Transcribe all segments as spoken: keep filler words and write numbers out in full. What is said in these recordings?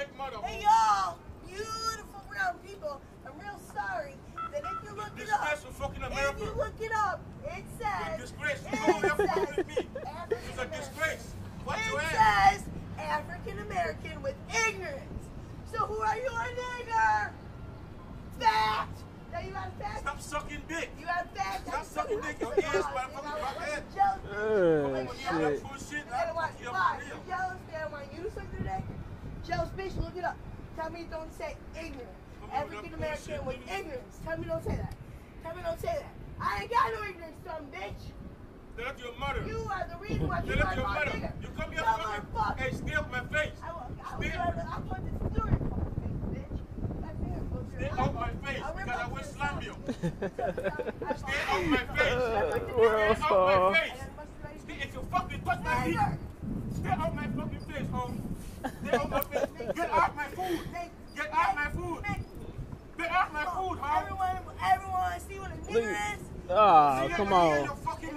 fake mother. Hey y'all, beautiful brown people. I'm real sorry that if you look it up, if you look it up, it says, disgrace. it says, with me. It's a disgrace. What's it your says African American with ignorance. So who are you, a nigger? Fact. Now you got a fact. Stop sucking dick. You got a fact. Stop sucking dick. Your ears, motherfucker. My head. Oh, shit. Bullshit. I don't want you. Why? You're jealous. They don't want you to suck their dick. Jealous bitch. Look it up. Tell me don't say ignorant. African American with ignorance. Tell me don't say that. Tell me don't say that. I ain't got no ignorance, dumb bitch. That's your mother. You are the reason why you That's are your my mother. nigga. You come here Dumb fuck. and stay off my face. I will. I will. Stay, I'll put this through your fucking face, bitch. That finger goes through stay your off mouth. my face I'll rip because I up will your slam soul. you. Stay Stay off my face. World Stay off my face. face. Stay, if you fucking touch my feet, stay off my fucking face, home. Stay off my face. Get off my food. Get off my food. Get off my food, home. Everyone, everyone, see what a nigger is? Oh, come on.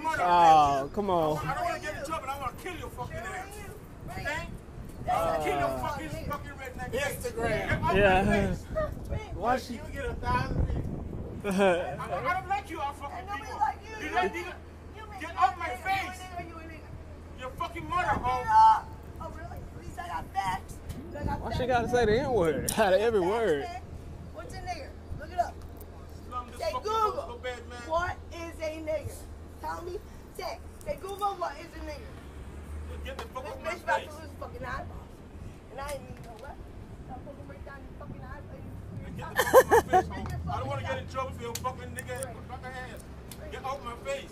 Oh, come on. I don't want to get in trouble. I want to kill your fucking ass. Okay? Uh, kill your fucking fucking redneck. Instagram. Get off Yeah. my face. Why she? You get a thousand views. I, I don't like you, all fucking And nobody people. like you. You like you. Get off my face. Your fucking mother, home. Oh, really? At least I got facts. I got Why facts. she gotta say the N word out of every word? What's a nigger? Look it up. Slum this Say fucking Google. so bad, man. What is a nigger? Tell me. Say. Say Google. What is a nigger? Get the fuck This off my bitch about face. to lose fucking eyeballs. And I ain't even know what. Stop fucking break down your fucking eyeballs. Get the fuck off my face, home. I don't want to get in trouble for your fucking nigga fucking ass. Get off my face.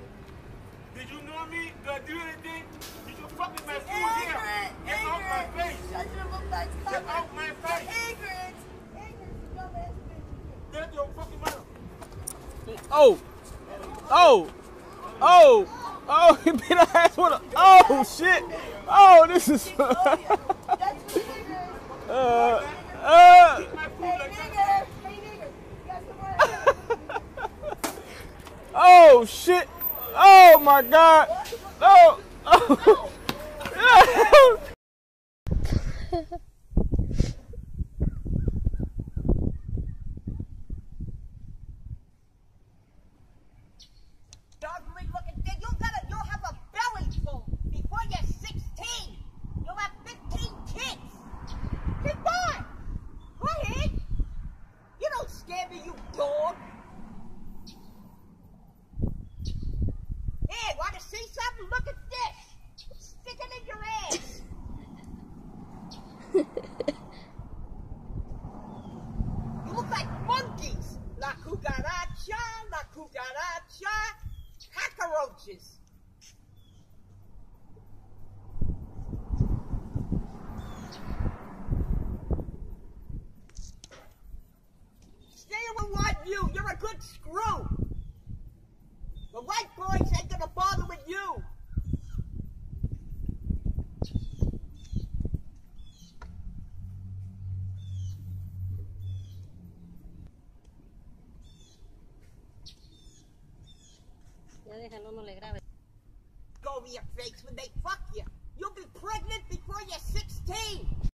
Did you know me? Did I do anything? Did you fucking my food here? Ignorant. Get off my face. Shut your look like Get off my face. Ignorant. Ignorant. Dumbass bitch. Get your fucking mother. Oh, oh, oh, oh! He beat her ass with a. Oh shit! Oh, this is. That's what nigger is. uh, uh. My food Hey like nigger. that. Hey nigger. You got some more? Oh shit! Oh my god! Oh! Oh! Doggery looking thing. You'll gotta, you'll have a belly full before you're sixteen. You'll have fifteen kids. Come on. Go ahead. You don't scare me, you dog. Hey, want to see something? Look at this. Stick it in your ass. You look like monkeys. La cucaracha, la cucaracha. Cockroaches. Stay away from you. You're a good screw. The white boys ain't gonna bother with you. Ya déjalo, no le grabes. Go over your face when they fuck you. You'll be pregnant before you're sixteen.